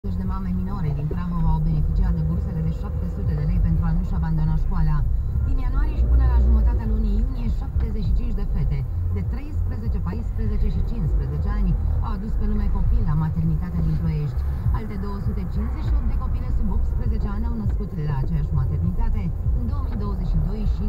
De mame minore din Prahova au beneficiat de bursele de 700 de lei pentru a nu-și abandona școala. Din ianuarie și până la jumătatea lunii iunie, 75 de fete de 13, 14 și 15 ani au adus pe lume copil la maternitatea din Ploiești. Alte 258 de copile sub 18 ani au născut la aceeași maternitate în 2022 și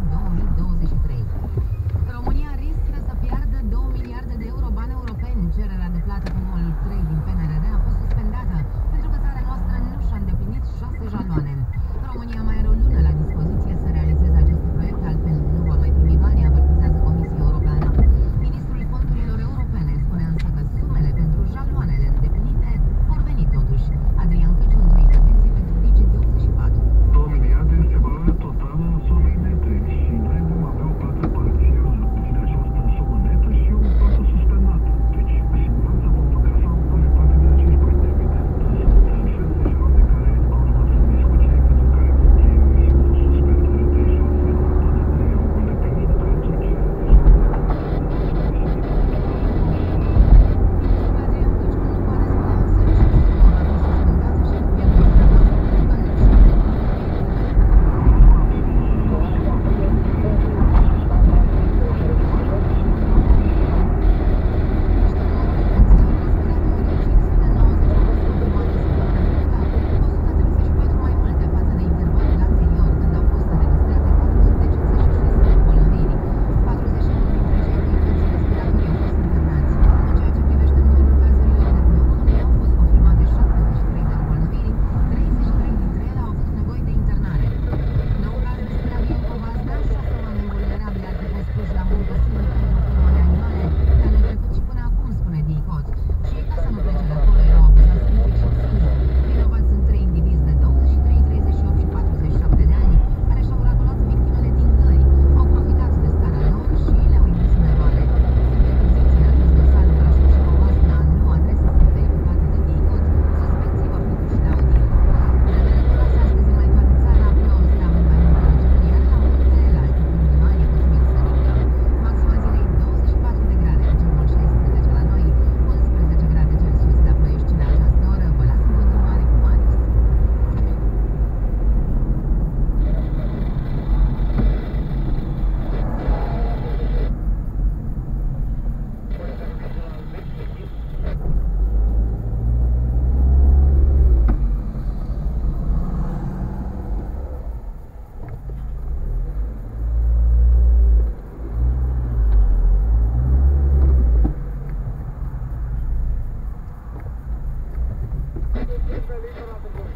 2023. România riscă să piardă 2 miliarde de euro bani europeni. Cererea de plată cu numărul 3 din PNRR a fost suspendată pentru că țara noastră nu și-a îndeplinit 6 jaloane. România mai are o lună la dispoziție să realizeze aceste proiecte, altfel nu va mai primi bani, avertizează Comisia Europeană. Ministrul Fondurilor Europene spune însă că sumele pentru jaloanele îndeplinite vor veni totuși. Adrian Căciu, într-o intervenție pentru Digi24. 2 miliarde este valoarea totală a sumei nete și noi vom avea o plată parțială din această sumă netă și o plată suspendată. Deci, cu siguranță domnul Casa nu are parte din acești bani, evident. Sunt fel de jaloane care au rămas în discuție, pentru care motivul o suspendare de 6 jaloane de au îndeplinit pentru ce deja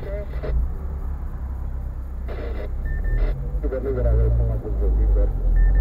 Liberare con la